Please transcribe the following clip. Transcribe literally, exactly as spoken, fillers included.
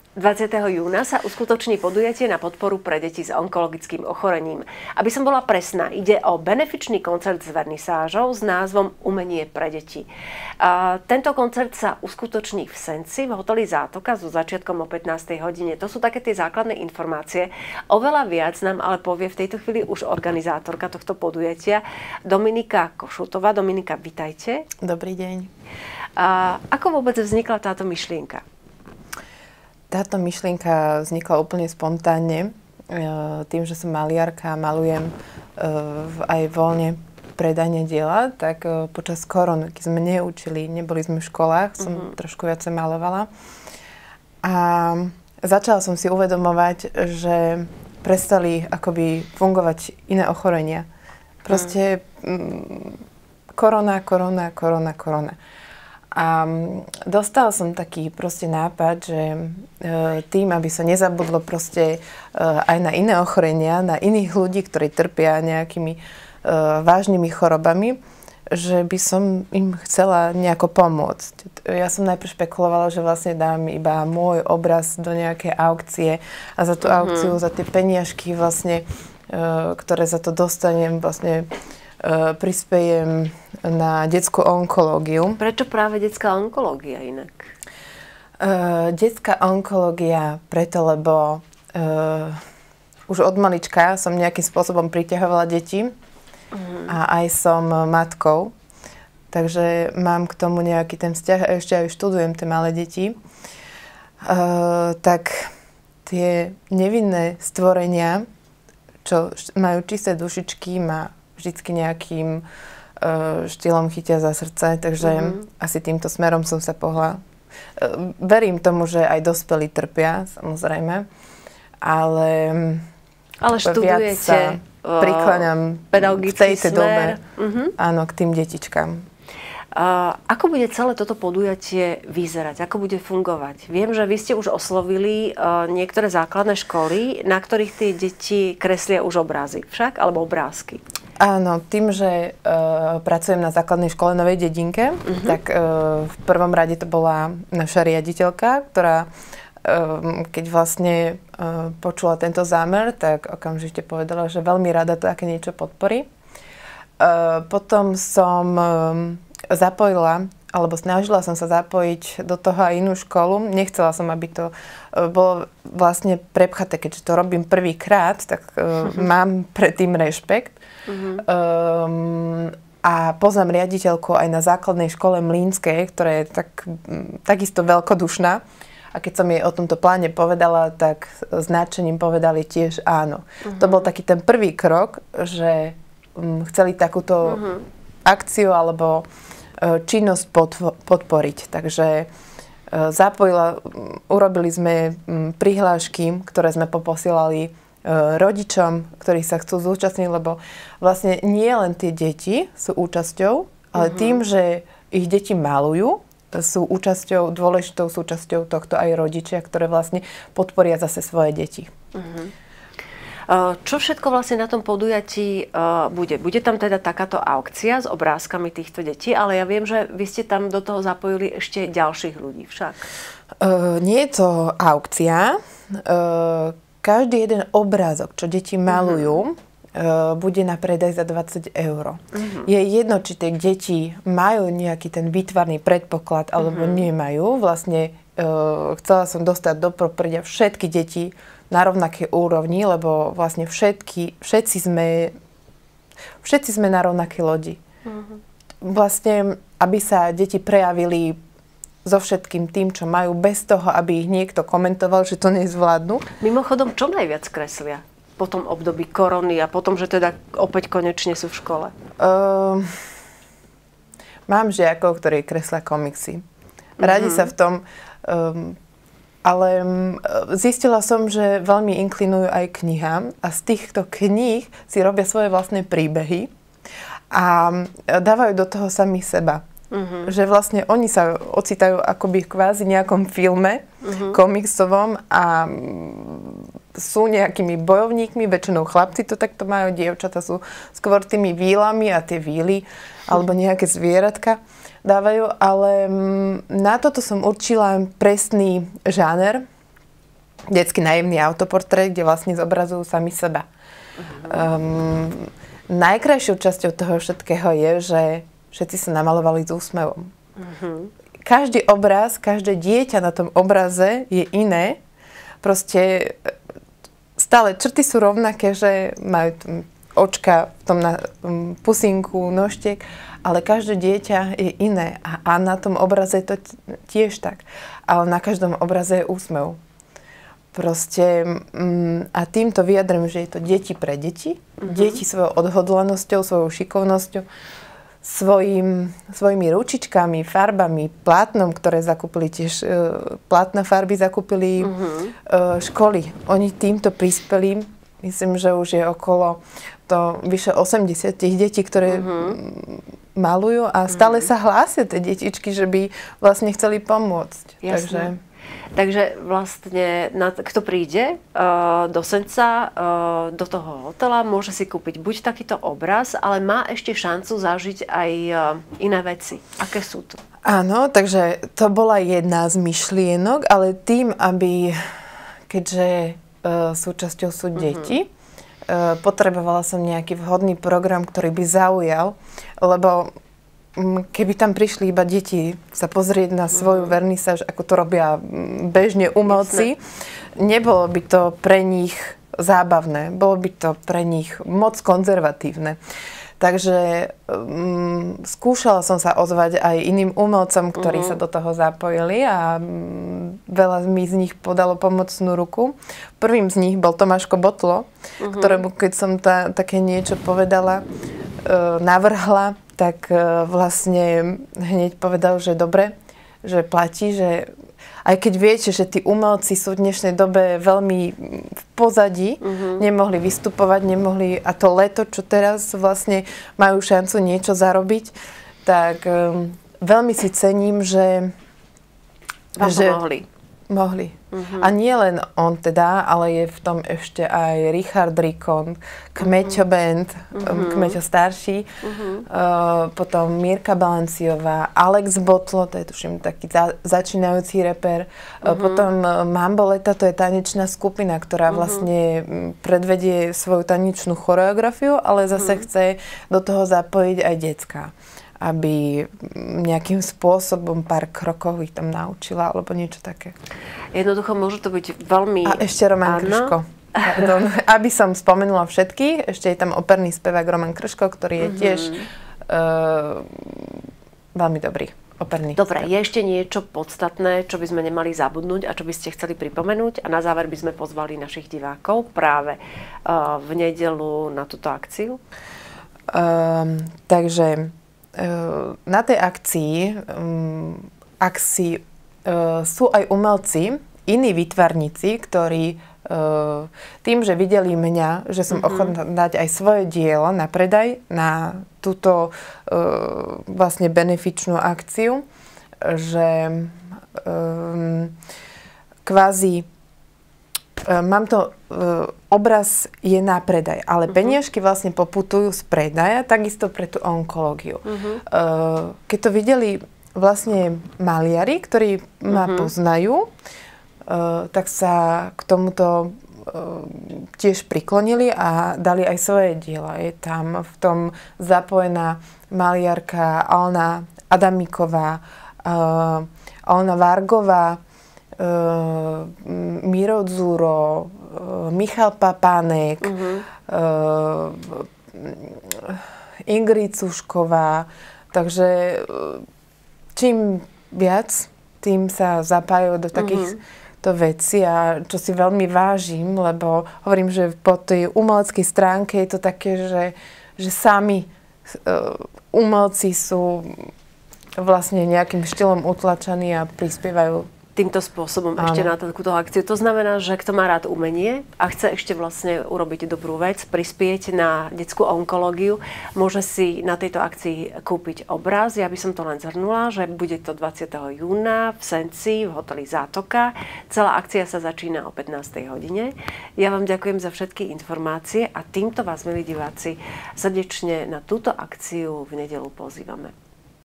dvadsiateho júna sa uskutoční podujatie na podporu pre deti s onkologickým ochorením. Aby som bola presná, ide o benefičný koncert s vernisážou s názvom Umenie pre deti. A tento koncert sa uskutoční v Senci, v hoteli Zátoka so začiatkom o pätnástej hodine. To sú také tie základné informácie. Oveľa viac nám ale povie v tejto chvíli už organizátorka tohto podujatia Dominika Košutová. Dominika, vitajte. Dobrý deň. A ako vôbec vznikla táto myšlienka? Táto myšlienka vznikla úplne spontánne. Tým, že som maliarka a malujem aj voľne predajne diela, tak počas korony, keď sme neučili, neboli sme v školách, som mm-hmm. trošku viacej malovala. A začala som si uvedomovať, že prestali akoby fungovať iné ochorenia. Proste mm. korona, korona, korona, korona. A dostala som taký proste nápad, že e, tým, aby sa nezabudlo proste e, aj na iné ochorenia, na iných ľudí, ktorí trpia nejakými e, vážnymi chorobami, že by som im chcela nejako pomôcť. Ja som najprv špekulovala, že vlastne dám iba môj obraz do nejakej aukcie a za tú mm-hmm. aukciu, za tie peniažky vlastne, e, ktoré za to dostanem, vlastne Uh, prispejem na detskú onkológiu. Prečo práve detská onkológia inak? Uh, detská onkológia preto, lebo uh, už od malička som nejakým spôsobom priťahovala deti uh-huh. a aj som matkou. Takže mám k tomu nejaký ten vzťah a ešte aj študujem tie malé deti. Uh, tak tie nevinné stvorenia, čo majú čisté dušičky, ma vždycky nejakým uh, štýlom chytia za srdce, takže mm-hmm. asi týmto smerom som sa pohla. Uh, verím tomu, že aj dospelí trpia, samozrejme, ale, ale viac sa prikláňam v tejto dobe mm-hmm. áno, k tým detičkám. Uh, ako bude celé toto podujatie vyzerať? Ako bude fungovať? Viem, že vy ste už oslovili uh, niektoré základné školy, na ktorých tie deti kreslia už obrazy však, alebo obrázky. Áno, tým, že uh, pracujem na základnej škole Novej Dedinke, uh-huh. tak uh, v prvom rade to bola naša riaditeľka, ktorá uh, keď vlastne uh, počula tento zámer, tak okamžite povedala, že veľmi rada to také niečo podporí. Uh, potom som uh, zapojila, alebo snažila som sa zapojiť do toho aj inú školu. Nechcela som, aby to uh, bolo vlastne prepchaté, keďže to robím prvýkrát, tak uh, uh-huh. mám predtým rešpekt. Uh-huh. Um, a poznám riaditeľku aj na základnej škole Mlínskej, ktorá je tak, takisto veľkodušná. A keď som jej o tomto pláne povedala, tak s nadšením povedali tiež áno. Uh-huh. To bol taký ten prvý krok, že um, chceli takúto uh-huh. akciu alebo uh, činnosť podvo- podporiť. Takže uh, zapojila, um, urobili sme um, prihlášky, ktoré sme poposielali rodičom, ktorí sa chcú zúčastniť, lebo vlastne nie len tie deti sú účasťou, ale uh-huh. tým, že ich deti malujú, sú účasťou, dôležitou súčasťou tohto aj rodičia, ktoré vlastne podporia zase svoje deti. Uh-huh. Čo všetko vlastne na tom podujatí uh, bude? Bude tam teda takáto aukcia s obrázkami týchto detí, ale ja viem, že vy ste tam do toho zapojili ešte ďalších ľudí však. Uh, nie je to aukcia. Uh, Každý jeden obrázok, čo deti malujú, uh-huh. bude na predaj za dvadsať eur. Uh-huh. Je jedno, či tie deti majú nejaký ten výtvarný predpoklad, alebo uh-huh. nemajú. Vlastne uh, chcela som dostať do propredia všetky deti na rovnakej úrovni, lebo vlastne všetky, všetci sme, všetci sme na rovnakej lodi. Uh-huh. Vlastne, aby sa deti prejavili so všetkým tým, čo majú, bez toho, aby ich niekto komentoval, že to nezvládnu. Mimochodom, čo najviac kreslia po tom období korony a potom, že teda opäť konečne sú v škole? Uh, mám žiakov, ktorí kreslia komiksy. Radi mm-hmm. sa v tom, um, ale um, zistila som, že veľmi inklinujú aj knihám a z týchto kníh si robia svoje vlastné príbehy a dávajú do toho sami seba. Uh-huh. Že vlastne oni sa ocitajú akoby v kvázi nejakom filme uh-huh. komiksovom a sú nejakými bojovníkmi, väčšinou chlapci to takto majú, dievčatá sú skôr tými vílami a tie víly alebo nejaké zvieratka dávajú, ale na toto som určila presný žáner detský naivný autoportrét, kde vlastne zobrazujú sami seba. Uh-huh. Um, najkrajšou časťou toho všetkého je, že všetci sa namalovali s úsmevom. Uh-huh. Každý obraz, každé dieťa na tom obraze je iné. Proste stále črty sú rovnaké, že majú očka v tom na um, pusinku, nožtek, ale každé dieťa je iné a, a na tom obraze je to tiež tak. Ale na každom obraze je úsmev. Proste um, a týmto vyjadrím, že je to deti pre deti. Mm-hmm. Deti svojou odhodlanosťou, svojou šikovnosťou, svojim, svojimi ručičkami, farbami, plátnom, ktoré zakúpili tiež, uh, plátna farby zakúpili mm-hmm. uh, školy. Oni týmto prispeli, myslím, že už je okolo to vyše osemdesiat detí, ktoré uh-huh. malujú a stále uh-huh. sa hlásia tie detičky, že by vlastne chceli pomôcť. Jasné. Takže, Takže vlastne, na, kto príde uh, do Senca, uh, do toho hotela, môže si kúpiť buď takýto obraz, ale má ešte šancu zažiť aj uh, iné veci. Aké sú to? Áno, takže to bola jedna z myšlienok, ale tým, aby, keďže uh, súčasťou sú deti, uh-huh. potrebovala som nejaký vhodný program, ktorý by zaujal, lebo keby tam prišli iba deti sa pozrieť na svoju mm. vernisáž, ako to robia bežne umelci, nebolo by to pre nich zábavné, bolo by to pre nich moc konzervatívne. Takže um, skúšala som sa ozvať aj iným umelcom, ktorí uh-huh. sa do toho zapojili a um, veľa mi z nich podalo pomocnú ruku. Prvým z nich bol Tomáško Botlo, uh-huh. ktorému keď som ta, také niečo povedala, uh, navrhla, tak uh, vlastne hneď povedal, že dobre, že platí, že aj keď viete, že tí umelci sú v dnešnej dobe veľmi v pozadí, uh-huh. nemohli vystupovať, nemohli, a to leto, čo teraz vlastne majú šancu niečo zarobiť, tak um, veľmi si cením, že... Vám že pomohli. Mohli. Uh-huh. A nie len on teda, ale je v tom ešte aj Richard Rikon, Kmeťo uh-huh. Band, uh-huh. Kmeťo starší, uh-huh. uh, potom Mirka Balanciová, Alex Botlo, to je tuším taký za, začínajúci reper, uh-huh. uh, potom uh, Mamboleta, to je tanečná skupina, ktorá uh-huh. vlastne predvedie svoju tanečnú choreografiu, ale zase uh-huh. chce do toho zapojiť aj decká, aby nejakým spôsobom pár krokov ich tam naučila, alebo niečo také. Jednoducho môže to byť veľmi... A ešte Roman Krško. Pardon. Aby som spomenula všetkých, ešte je tam operný spevák Roman Krško, ktorý je tiež uh, veľmi dobrý operný. Dobre, je ešte niečo podstatné, čo by sme nemali zabudnúť a čo by ste chceli pripomenúť? A na záver by sme pozvali našich divákov práve uh, v nedeľu na túto akciu. Um, takže na tej akcii um, akcii, uh, sú aj umelci, iní výtvarníci, ktorí uh, tým, že videli mňa, že som mm-hmm. ochotná dať aj svoje dielo na predaj na túto uh, vlastne benefičnú akciu, že um, kvázi uh, mám to uh, obraz je na predaj, ale uh-huh. peniažky vlastne poputujú z predaja, takisto pre tú onkológiu. Uh-huh. Uh, keď to videli vlastne maliari, ktorí uh-huh. ma poznajú, uh, tak sa k tomuto uh, tiež priklonili a dali aj svoje diela. Je tam v tom zapojená maliarka Alna Adamíková, uh, Alna Vargová, uh, Miro Dzuro, Michal Papánek, uh-huh. uh, Ingrid Cušková. Takže čím viac, tým sa zapájajú do takýchto uh-huh. vecí, a čo si veľmi vážim, lebo hovorím, že po tej umeleckej stránke je to také, že, že sami uh, umelci sú vlastne nejakým štýlom utlačaní a prispievajú týmto spôsobom Áno. ešte na takúto akciu. To znamená, že kto má rád umenie a chce ešte vlastne urobiť dobrú vec, prispieť na detskú onkológiu, môže si na tejto akcii kúpiť obraz. Ja by som to len zhrnula, že bude to dvadsiateho júna v Senci, v hoteli Zátoka. Celá akcia sa začína o pätnástej hodine. Ja vám ďakujem za všetky informácie a týmto vás, milí diváci, srdečne na túto akciu v nedeľu pozývame.